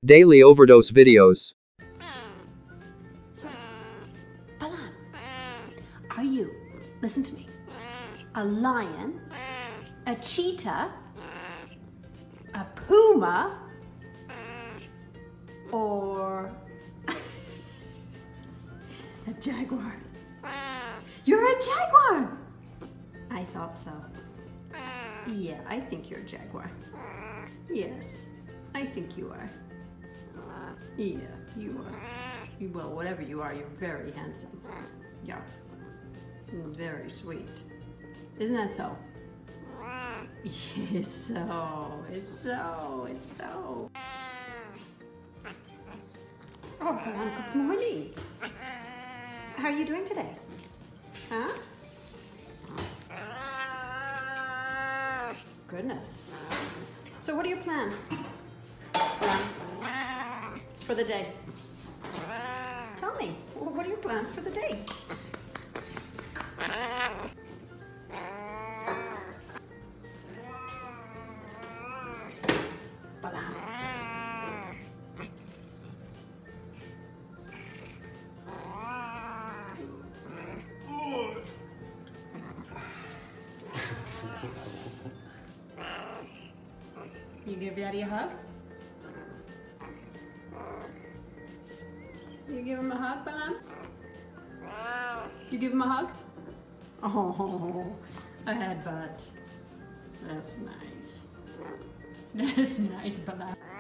Daily Overdose videos. So, Balam, are you, listen to me, a lion, a cheetah, a puma, or a jaguar? You're a jaguar! I thought so. Yeah, I think you're a jaguar. Yes, I think you are. Yeah, you are. Well, whatever you are, you're very handsome. Yeah. Very sweet. Isn't that so? It's so. It's so. It's so. Oh, good morning. How are you doing today? Huh? Goodness. So what are your plans for the day? Tell me, what are your plans for the day? You give Daddy a hug? You give him a hug, Balam? You give him a hug? Oh, a headbutt. That's nice. That's nice, Balam.